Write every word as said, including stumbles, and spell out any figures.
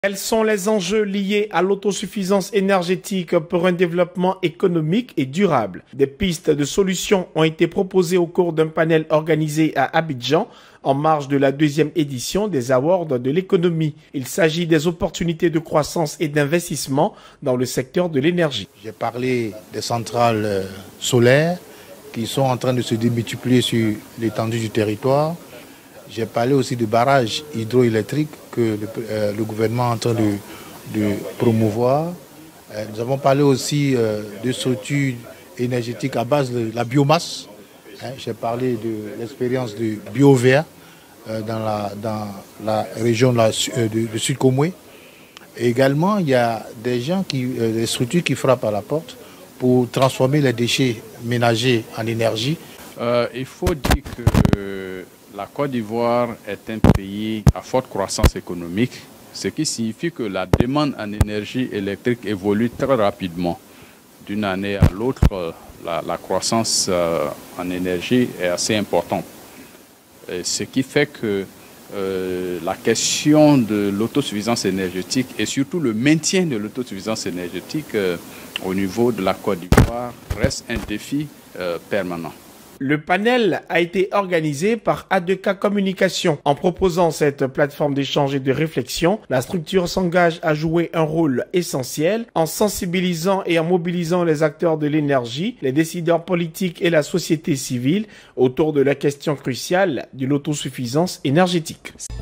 Quels sont les enjeux liés à l'autosuffisance énergétique pour un développement économique et durable? Des pistes de solutions ont été proposées au cours d'un panel organisé à Abidjan en marge de la deuxième édition des Awards de l'économie. Il s'agit des opportunités de croissance et d'investissement dans le secteur de l'énergie. J'ai parlé des centrales solaires qui sont en train de se démultiplier sur l'étendue du territoire. J'ai parlé aussi de barrages hydroélectriques que le, euh, le gouvernement est en train de, de promouvoir. Euh, nous avons parlé aussi euh, de structures énergétiques à base de la biomasse. Hein, j'ai parlé de l'expérience du bio-vert euh, dans, la, dans la région de, la, euh, de, de Sud-Komoué. Et également, il y a des gens, qui, euh, des structures qui frappent à la porte pour transformer les déchets ménagers en énergie. Euh, il faut dire que la Côte d'Ivoire est un pays à forte croissance économique, ce qui signifie que la demande en énergie électrique évolue très rapidement. D'une année à l'autre, la, la croissance euh, en énergie est assez importante. Et ce qui fait que euh, la question de l'autosuffisance énergétique et surtout le maintien de l'autosuffisance énergétique euh, au niveau de la Côte d'Ivoire reste un défi euh, permanent. Le panel a été organisé par A deux K Communication. En proposant cette plateforme d'échange et de réflexion, la structure s'engage à jouer un rôle essentiel en sensibilisant et en mobilisant les acteurs de l'énergie, les décideurs politiques et la société civile autour de la question cruciale de l'autosuffisance énergétique.